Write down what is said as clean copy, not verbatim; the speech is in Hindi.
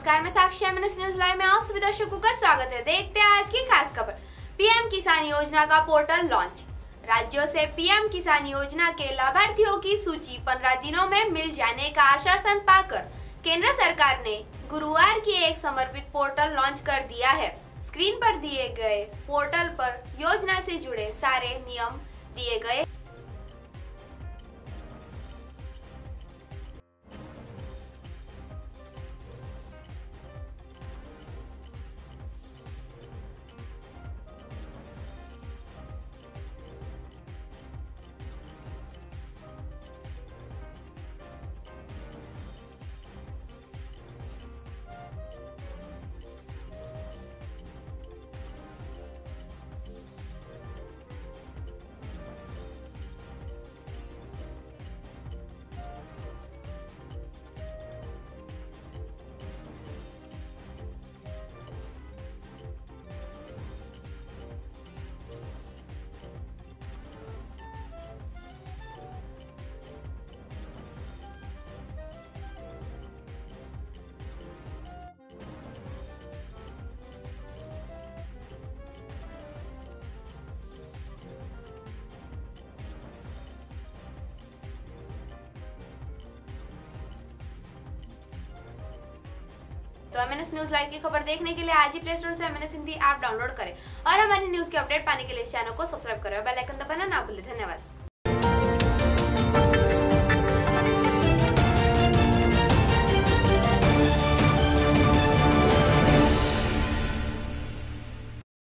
नमस्कार, मैं साक्षी एमएनएस न्यूज लाइव में आप सभी दर्शकों का स्वागत है। देखते हैं आज की खास खबर। पीएम किसान योजना का पोर्टल लॉन्च। राज्यों से पीएम किसान योजना के लाभार्थियों की सूची 15 दिनों में मिल जाने का आश्वासन पाकर केंद्र सरकार ने गुरुवार की एक समर्पित पोर्टल लॉन्च कर दिया है। स्क्रीन पर दिए गए पोर्टल पर योजना से जुड़े सारे नियम दिए गए। तो एमएनएस न्यूज लाइव की खबर देखने के लिए आज ही प्ले स्टोर से एमएनएस हिंदी ऐप डाउनलोड करें और हमारी न्यूज की अपडेट पाने के लिए इस चैनल को सब्सक्राइब करें और बेल आइकन दबाना ना भूलें। धन्यवाद।